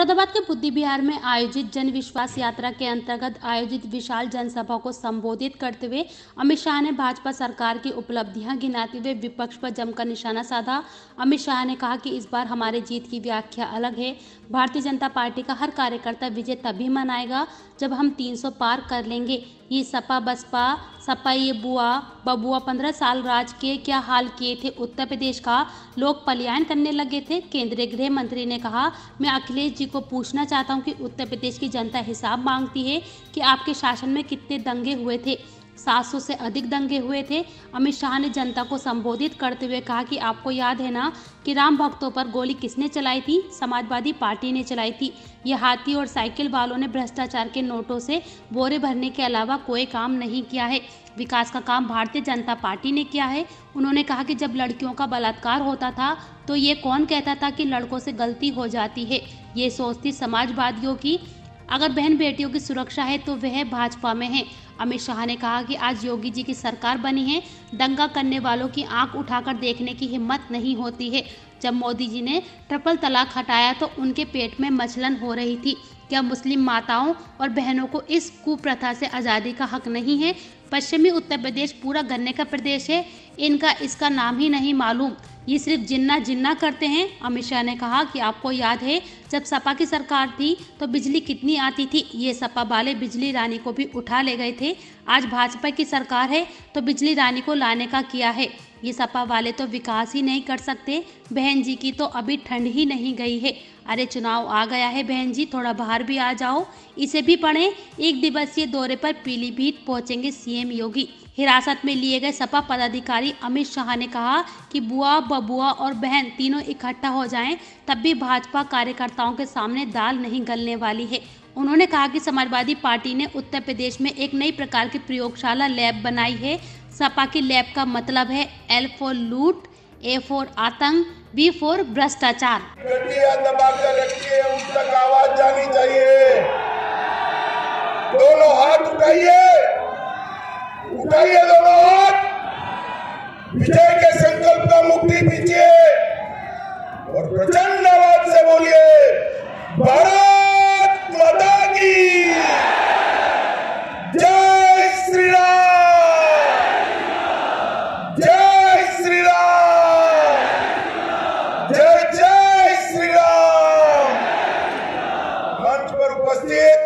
मुरादाबाद के बुद्धि विहार में आयोजित जन विश्वास यात्रा के अंतर्गत आयोजित विशाल जनसभा को संबोधित करते हुए अमित शाह ने भाजपा सरकार की उपलब्धियां गिनाते हुए विपक्ष पर जमकर निशाना साधा। अमित शाह ने कहा कि इस बार हमारे जीत की व्याख्या अलग है। भारतीय जनता पार्टी का हर कार्यकर्ता विजय तभी मनाएगा जब हम 300 पार कर लेंगे। ये सपा बसपा सपा ये बुआ बबुआ 15 साल राज के क्या हाल किए थे। उत्तर प्रदेश का लोग पलायन करने लगे थे। केंद्रीय गृह मंत्री ने कहा, मैं अखिलेश जी को पूछना चाहता हूं कि उत्तर प्रदेश की जनता हिसाब मांगती है कि आपके शासन में कितने दंगे हुए थे। 700 से अधिक दंगे हुए थे। अमित शाह ने जनता को संबोधित करते हुए कहा कि आपको याद है ना कि राम भक्तों पर गोली किसने चलाई थी? समाजवादी पार्टी ने चलाई थी। ये हाथी और साइकिल वालों ने भ्रष्टाचार के नोटों से बोरे भरने के अलावा कोई काम नहीं किया है। विकास का काम भारतीय जनता पार्टी ने किया है। उन्होंने कहा कि जब लड़कियों का बलात्कार होता था तो ये कौन कहता था कि लड़कों से गलती हो जाती है? ये सोच थी समाजवादियों की। अगर बहन बेटियों की सुरक्षा है तो वह भाजपा में है। अमित शाह ने कहा कि आज योगी जी की सरकार बनी है। दंगा करने वालों की आंख उठाकर देखने की हिम्मत नहीं होती है। जब मोदी जी ने ट्रिपल तलाक हटाया तो उनके पेट में मचलन हो रही थी। क्या मुस्लिम माताओं और बहनों को इस कुप्रथा से आज़ादी का हक नहीं है? पश्चिमी उत्तर प्रदेश पूरा गन्ने का प्रदेश है। इनका इसका नाम ही नहीं मालूम। ये सिर्फ जिन्ना जिन्ना करते हैं। अमित शाह ने कहा कि आपको याद है जब सपा की सरकार थी तो बिजली कितनी आती थी? ये सपा वाले बिजली रानी को भी उठा ले गए थे। आज भाजपा की सरकार है तो बिजली रानी को लाने का किया है। ये सपा वाले तो विकास ही नहीं कर सकते। बहन जी की तो अभी ठंड ही नहीं गई है। अरे चुनाव आ गया है बहन जी, थोड़ा बाहर भी आ जाओ। इसे भी पढ़ें। 1 दिवसीय दौरे पर पीलीभीत पहुंचेंगे सीएम योगी। हिरासत में लिए गए सपा पदाधिकारी अमित शाह ने कहा कि बुआ बबुआ और बहन तीनों इकट्ठा हो जाएं तब भी भाजपा कार्यकर्ताओं के सामने दाल नहीं गलने वाली है। उन्होंने कहा कि समाजवादी पार्टी ने उत्तर प्रदेश में एक नई प्रकार की प्रयोगशाला लैब बनाई है। सपा की लैब का मतलब है L फॉर लूट, A फॉर आतंक, B फॉर भ्रष्टाचार। दबाकर रखिए, उस तक आवाज जानी चाहिए। दोनों हाथ उठाइए, उठाइए दोनों हाथ। विजय के संकल्प का मुक्ति दीजिए और प्रचंड आवाज से बोलिए, भारत माता की जय श्री राम, जय श्री राम, जय जय श्री राम। मंच पर उपस्थित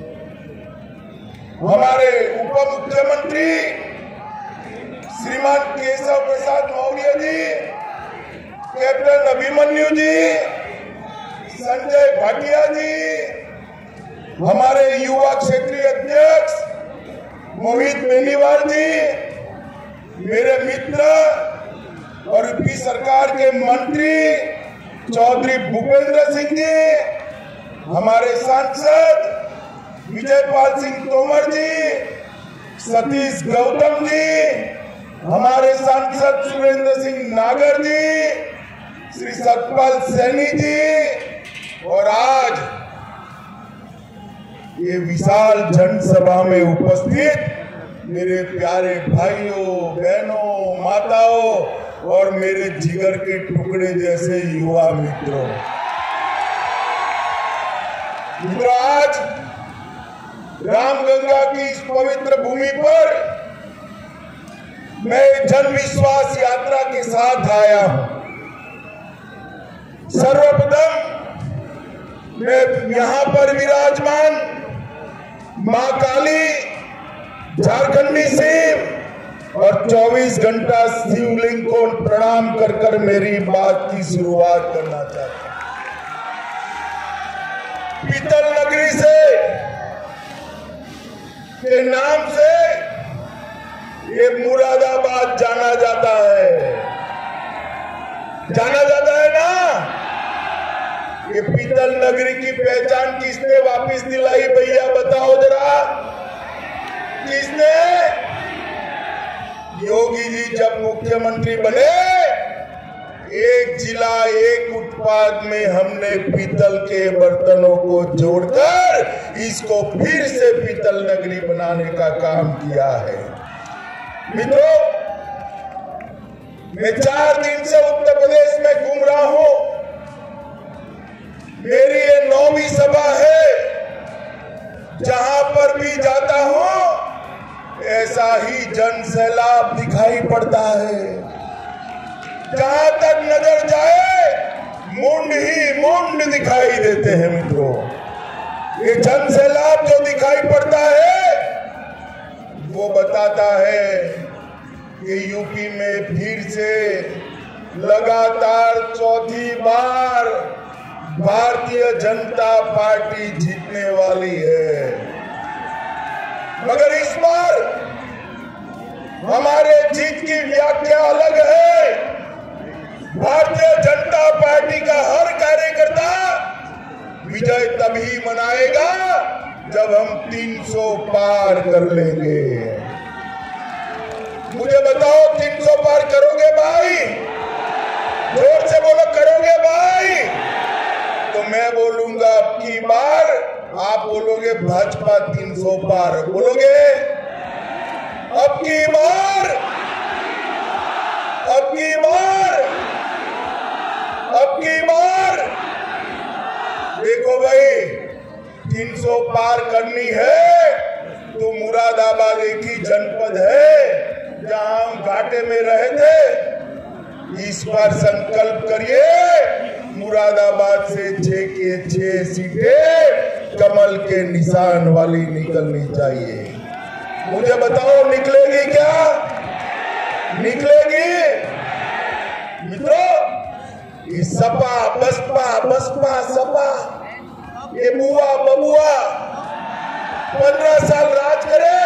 हमारे उप मुख्यमंत्री श्रीमान केशव प्रसाद मौर्य जी, कैप्टन अभिमन्यु जी, संजय भाटिया जी, हमारे युवा क्षेत्रीय अध्यक्ष मोहित बेनीवाल जी, मेरे मित्र और यूपी सरकार के मंत्री चौधरी भूपेंद्र सिंह जी, हमारे सांसद विजयपाल सिंह तोमर जी, सतीश गौतम जी, हमारे सांसद सुरेंद्र सिंह नागर जी, श्री सतपाल सैनी जी, और आज ये विशाल जनसभा में उपस्थित मेरे प्यारे भाइयों बहनों माताओं और मेरे जिगर के टुकड़े जैसे युवा मित्रों, आज रामगंगा की इस पवित्र भूमि पर मैं जन विश्वास यात्रा के साथ आया हूं। सर्वप्रथम मैं यहां पर विराजमान मां काली, झारखंडी शिव और 24 घंटा शिवलिंग को प्रणाम कर कर मेरी बात की शुरुआत करना चाहता हूं। पीतल नगरी से के नाम से ये मुरादाबाद जाना जाता है, जाना जाता है ना। ये पीतल नगरी की पहचान किसने वापस दिलाई भैया, बताओ जरा, किसने? योगी जी जब मुख्यमंत्री बने, एक जिला एक उत्पाद में हमने पीतल के बर्तनों को जोड़कर इसको फिर से पीतल नगरी बनाने का काम किया है। मित्रों, मैं 4 दिन से उत्तर प्रदेश में घूम रहा हूं। मेरी ये 9वीं पर भी जाता हूं ऐसा ही जन सैलाब दिखाई पड़ता है। जहां तक नजर जाए मुंड ही मुंड दिखाई देते हैं मित्रों। ये जन सैलाब जो दिखाई पड़ता है वो बताता है कि यूपी में फिर से लगातार चौथी बार भारतीय जनता पार्टी जीतने वाली है। मगर इस बार हमारे जीत की व्याख्या अलग है। भारतीय जनता पार्टी का हर कार्यकर्ता विजय तभी मनाएगा जब हम 300 पार कर लेंगे। मुझे बताओ 300 पार करोगे भाई? जोर से बोलो, करोगे भाई? तो मैं बोलूंगा अब की बार, आप बोलोगे भाजपा 300 पार, बोलोगे अब की बार, अब की बार, अब की बार। देखो भाई, 300 पार करनी है तो मुरादाबाद एक ही जनपद है जहां हम घाटे में रहे थे। इस बार संकल्प करिए, मुरादाबाद से 6 के 6 सीटें कमल के निशान वाली निकलनी चाहिए। मुझे बताओ निकलेगी क्या? निकलेगी? मित्रों, ये सपा बसपा बसपा सपा, ये बुआ बबुआ 15 साल राज करे।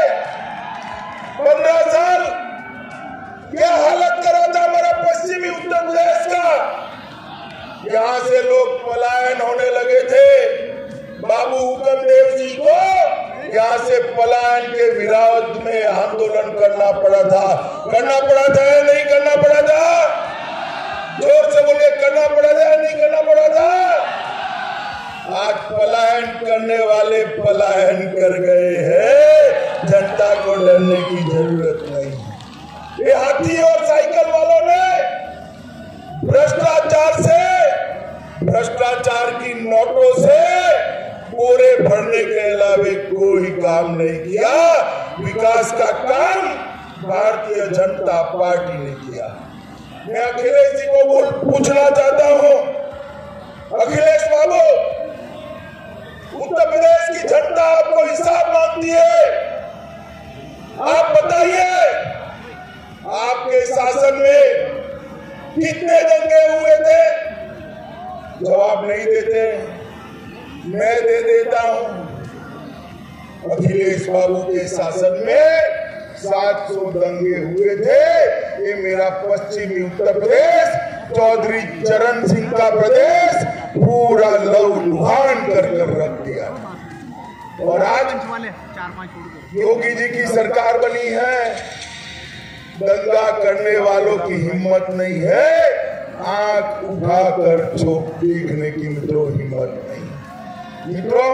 15 साल क्या हालत करा था हमारा पश्चिमी उत्तर प्रदेश का। यहां से लोग पलायन होने लगे थे। बाबू हुक्मदेव जी को यहां से पलायन के विरोध में आंदोलन करना पड़ा था। करना पड़ा था या नहीं करना पड़ा था? जोर से बोलिए, करना पड़ा था या नहीं करना पड़ा था? आज पलायन करने वाले पलायन कर गए हैं। जनता को डरने की जरूरत नहीं। ये हाथी और साइकिल वालों ने भ्रष्टाचार से, भ्रष्टाचार की नोटों से बोरे भरने के अलावे कोई काम नहीं किया। विकास का काम भारतीय जनता पार्टी ने किया। मैं अखिलेश जी को पूछना चाहता हूं, अखिलेश बाबू, उत्तर प्रदेश की जनता आपको हिसाब मांगती है। आप बताइए, आपके शासन में कितने दंगे हुए थे? जवाब नहीं देते। मैं दे देता हूं। अखिलेश बाबू के शासन में 700 दंगे हुए थे। ये मेरा पश्चिमी उत्तर प्रदेश, चौधरी चरण सिंह का प्रदेश पूरा लहूलुहान कर रख दिया। और आज योगी जी की सरकार बनी है। दंगा करने वालों की हिम्मत नहीं है। आंख उठाकर देखने की मित्रों हिम्मत नहीं। मित्रों,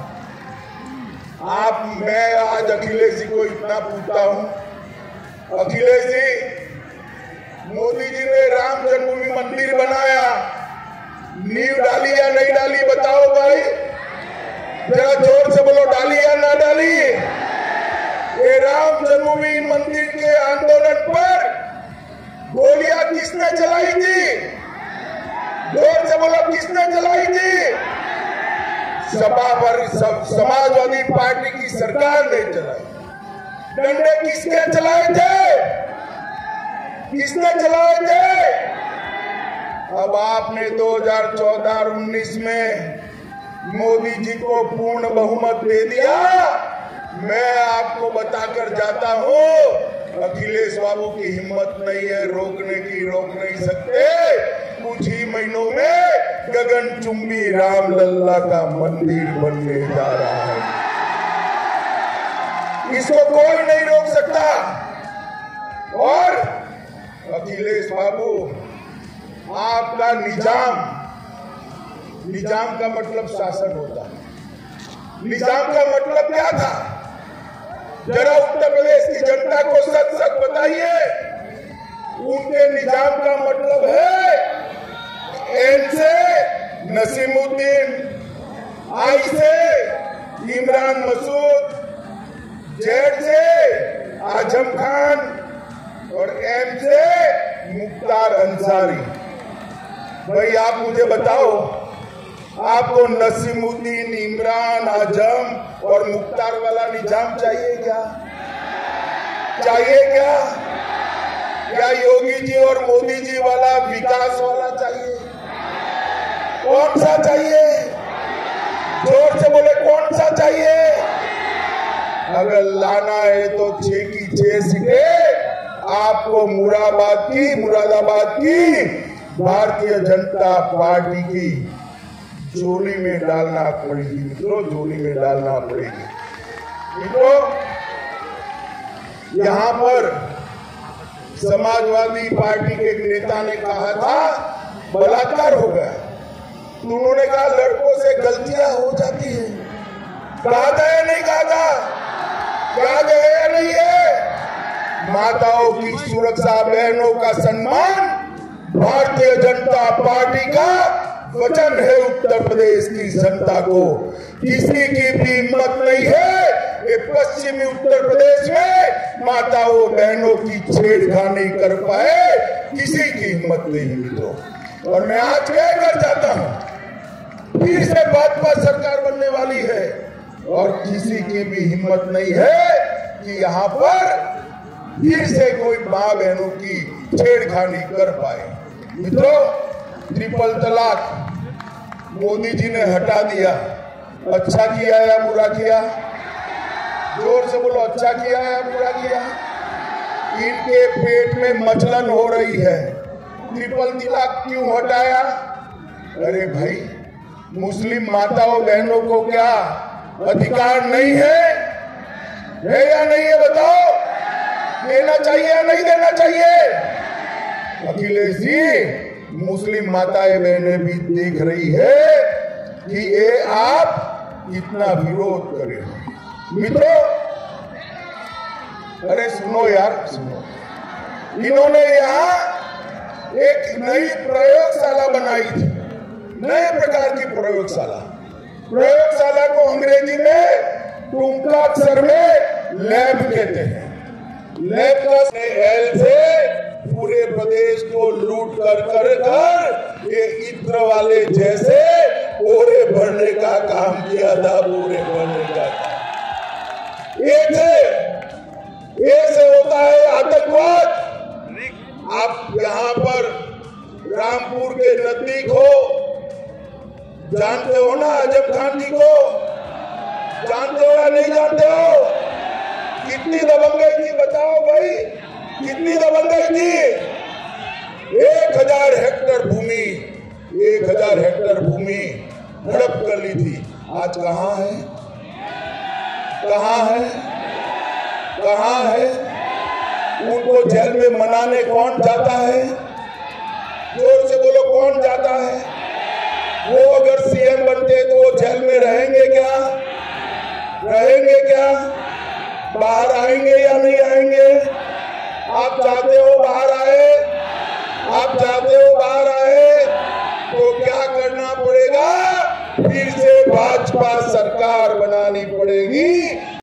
मैं आज अखिलेश जी को इतना पूछता हूं, अखिलेश जी, मोदी जी ने राम जन्मभूमि मंदिर बनाया, नींव डाली या नहीं डाली? बताओ भाई, जरा जोर से बोलो, डाली या ना डाली? ये राम जन्मभूमि मंदिर के आंदोलन पर गोलियां किसने चलाई थी? जोर से बोलो, किसने चलाई थी? सपा पर समाजवादी पार्टी की सरकार ने चलाई। डंडे किसके चलाए थे? किसने चलाए थे? अब आपने 2014 और 19 में मोदी जी को पूर्ण बहुमत दे दिया। मैं आपको बताकर जाता हूं, अखिलेश बाबू की हिम्मत नहीं है रोकने की, रोक नहीं सकते। कुछ ही महीनों में गगनचुंबी रामलला का मंदिर बनने जा रहा है। इसको कोई नहीं रोक सकता। और अखिलेश बाबू, आपका निजाम का मतलब शासन होता है। निजाम का मतलब क्या था? जरा उत्तर प्रदेश की जनता को सच सच बताइए। उनके निजाम का मतलब है एन से नसीमुद्दीन, आई से इमरान मसूद, जेड से आजम खान और एम से मुख्तार अंसारी। भाई आप मुझे बताओ, आपको नसीमुद्दीन, इमरान, आजम और मुख्तार वाला निजाम चाहिए क्या? चाहिए क्या? या योगी जी और मोदी जी वाला विकास वाला चाहिए? कौन सा चाहिए? जोर से बोले, कौन सा चाहिए? अगर लाना है तो 6 की 6 सीटें आपको मुरादाबाद की भारतीय जनता पार्टी की झोली में डालना पड़ेगी मित्रों, झोली में डालना पड़ेगी मित्रों। यहां पर समाजवादी पार्टी के एक नेता ने कहा था बलात्कार हो गया, तो उन्होंने कहा लड़कों से गलतियां हो जाती है। कहा था या नहीं कहा था? क्या गए या नहीं है? माताओं की सुरक्षा, बहनों का सम्मान भारतीय जनता पार्टी का वचन है उत्तर प्रदेश की जनता को। किसी की भी हिम्मत नहीं है कि पश्चिमी उत्तर प्रदेश में माताओं बहनों की छेड़खानी कर पाए, किसी की हिम्मत नहीं मित्रों। और मैं आज कह कर जाता हूं, फिर से भाजपा सरकार बनने वाली है और किसी की भी हिम्मत नहीं है कि यहाँ पर फिर से कोई माँ बहनों की छेड़खानी कर पाए मित्रों। ट्रिपल तलाक मोदी जी ने हटा दिया, अच्छा किया या बुरा किया? जोर से बोलो, अच्छा किया या बुरा किया? इनके पेट में मचलन हो रही है। ट्रिपल तलाक क्यों हटाया? अरे भाई, मुस्लिम माताओं बहनों को क्या अधिकार नहीं है या नहीं है? बताओ, देना चाहिए या नहीं देना चाहिए? अखिलेश जी, मुस्लिम माताएं बहनें भी देख रही है कि ये आप कितना विरोध करें मित्रों। अरे सुनो यार, सुनो, इन्होंने यहाँ एक नई प्रयोगशाला बनाई थी, नए प्रकार की प्रयोगशाला को अंग्रेजी में टूंका अक्षर में लैब कहते हैं। लैब का एल से पूरे प्रदेश को लूट कर ये इत्र वाले जैसे ओरे भरने का काम किया था, ओरे भरने का काम। ये से होता है आतंकवाद। आप यहाँ पर रामपुर के नजदीक हो, जानते हो ना आजम खान जी को? जानते हो या नहीं जानते हो? कितनी दबंगई थी बताओ भाई, कितनी दबंगई थी? 1000 हेक्टेयर भूमि हड़प कर ली थी। आज कहाँ है? कहाँ है? कहाँ है? उनको जेल में मनाने कौन जाता है? जोर से बोलो, कौन जाता है? वो अगर सीएम बनते तो वो जेल में रहेंगे क्या? रहेंगे क्या? बाहर आएंगे या नहीं आएंगे? आप चाहते हो बाहर आए? आप चाहते हो बाहर आए? तो क्या करना पड़ेगा? फिर से भाजपा सरकार बनानी पड़ेगी।